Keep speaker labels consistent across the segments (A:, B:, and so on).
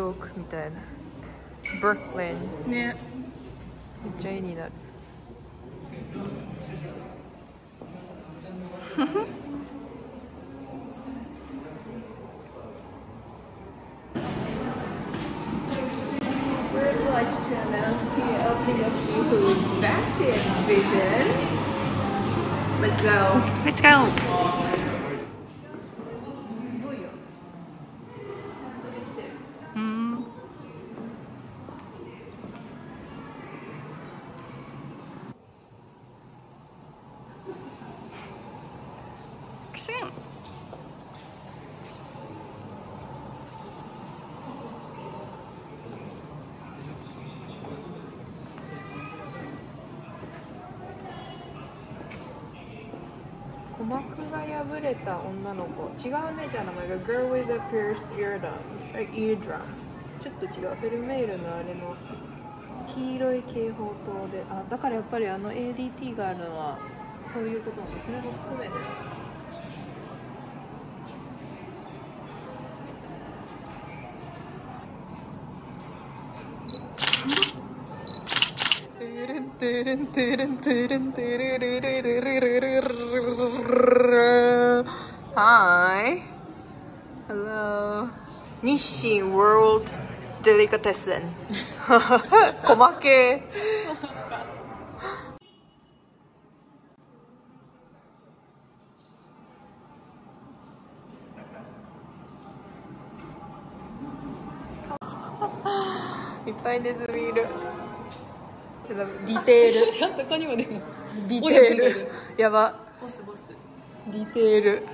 A: ヨークみたいな、ブルックリン
B: ね。
A: めっちゃ絵になる。
C: We'd like to announce the opening of new foods Banksy exhibition. Let's go.
B: Let's go.
C: すごいよ。ちゃんとできてる。
B: クシュン。
A: 鼓膜が破れた女の子、違うねじゃあ名前が Girl with a pierced eardrum ちょっと違う。フェルメールのあれの黄色い警報灯で、あ、だからやっぱりあの ADT があるのはそういうことなんです。それも含めてHi. Hello. 日清 World Delicatessen. 細け。いっぱいネズミいる。ディテール。
B: じゃあそこにもでも。
A: ディテール。やば。
B: ボスボス。
A: ディテール。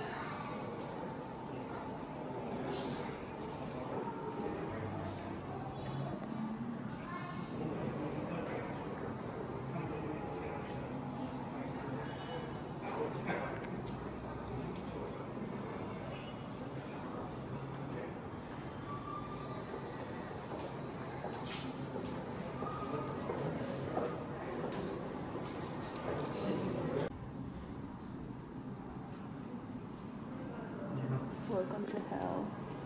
C: Welcome to hell.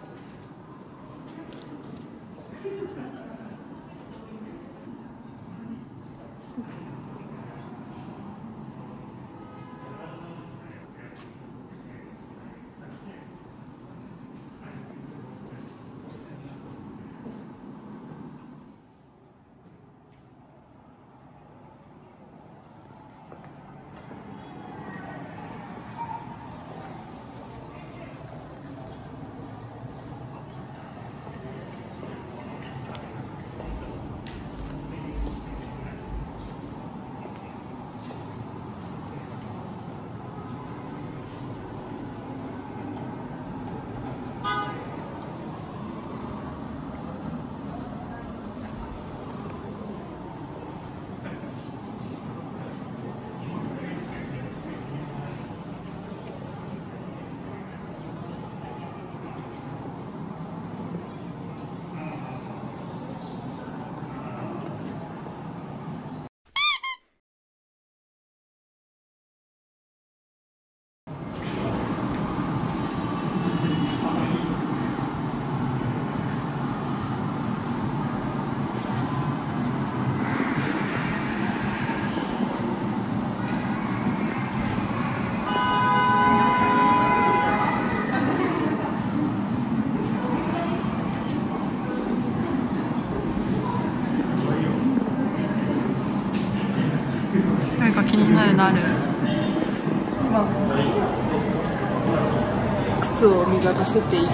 B: 何か気になるのある？
A: 今靴を磨かせているっていう。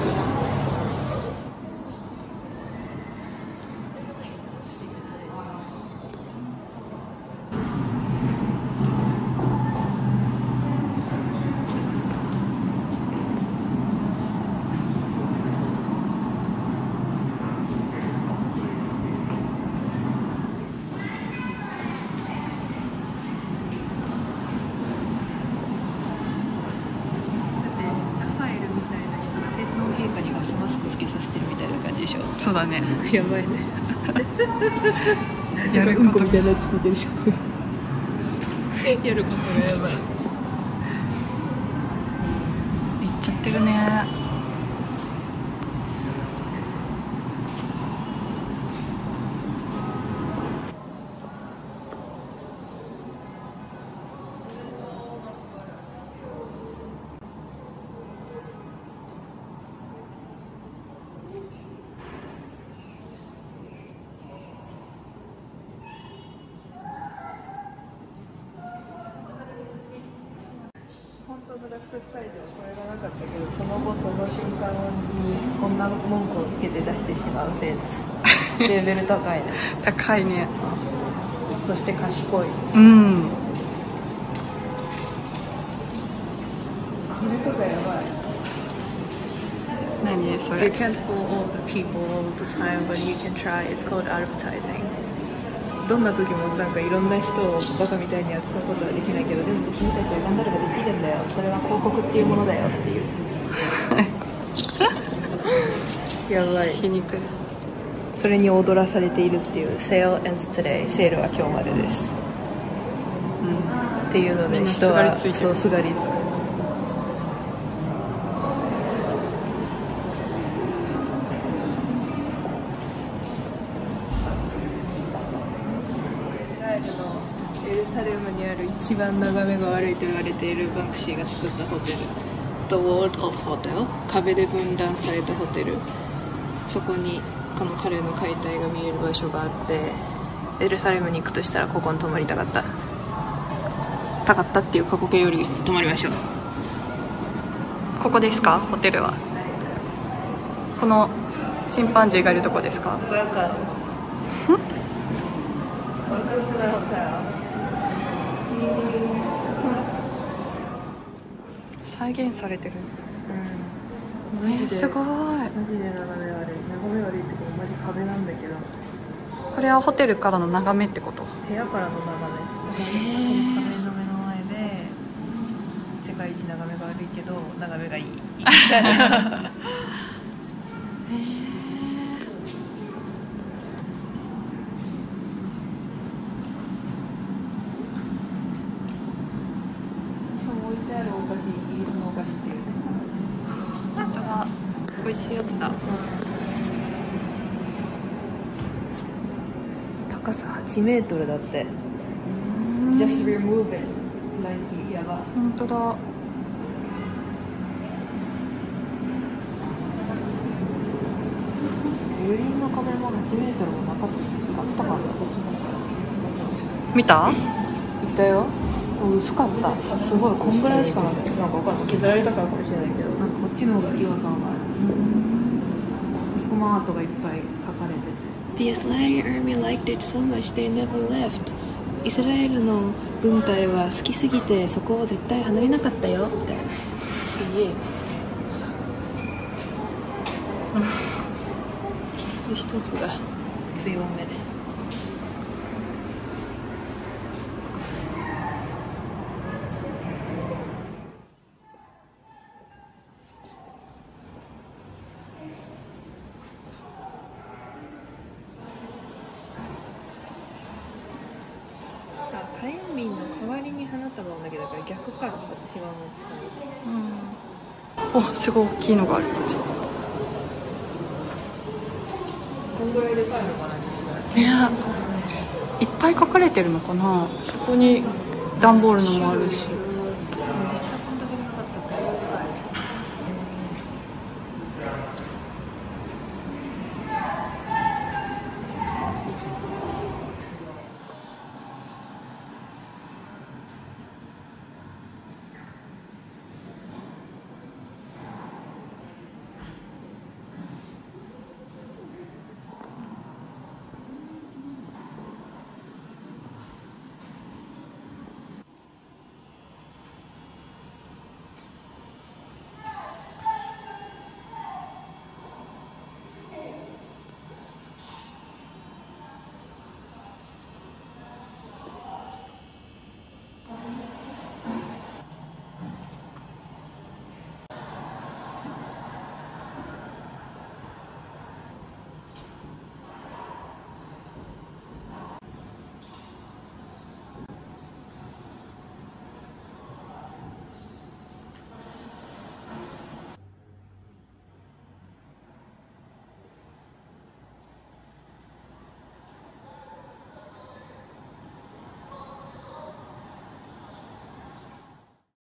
B: そうだね。
A: やばいね。
B: やること
A: みたいなやつついてるでしょ。やることがやばい。
B: いっちゃってるね。
A: の落札会場これがなかったけど、その後その瞬間にこんな文句をつけて出してしまうセンス。レベル高いね。
B: 高いね。
A: そして賢い。
B: うん。
A: これとかやばい。
B: 何それ。
C: You can't fool all the people all the time, but you can try. It's called advertising.
A: どんな時もなんかいろんな人をバカみたいに扱うことはできないけど、でも君たちは頑張ればできるんだよ。それは広告っていうものだよっていう。やばい。
B: 皮肉。
A: それに踊らされているっていう。Sale ends today。セールは今日までです。っていうので人はそうすがりつく。エルサレムにある一番眺めが悪いと言われているバンクシーが作ったホテル The World of Hotel、 壁で分断されたホテル。そこにこの彼の解体が見える場所があって、エルサレムに行くとしたらここに泊まりたかったっていう過去形より泊まりましょう。
B: ここですか？ホテルはこのチンパンジーがいるとこですか？再現されてる。すごい。
A: マジで眺め悪い。眺め悪いってかマジ壁なんだけど。
B: これはホテルからの眺めってこと？
A: 部屋からの眺め。その壁の目の前で世界一眺めが悪いけど眺めがいい。置いてあるお菓子、イギリスのお菓子っていう。
B: 本当だ。美味しいやつだ。
A: 高さ8メートルだって。Just remove it。やば。
B: 本当だ。
A: 油林の壁も8メートルもなかったんですか？あったかな。
B: 見た？
A: 行ったよ。薄かった。すごいこんぐらいしかなくて、なんかわかんない。削られたからかもしれないけど、なんかこっちの方が違和感がある。あそこもアートがいっぱい描かれてて。The Israeli army liked it so much they never left。イスラエルの軍隊は好きすぎてそこを絶対離れなかったよみたいな。すげえ。一つ一つが強めで。火炎瓶の代わりに花束を投げたから逆か、私が思ってたの。
B: お、すごい大きいのがある。こっち。
A: こんぐらいでかいのかな。
B: いや、いっぱい書かれてるのかな。そこに段ボールのもあるし。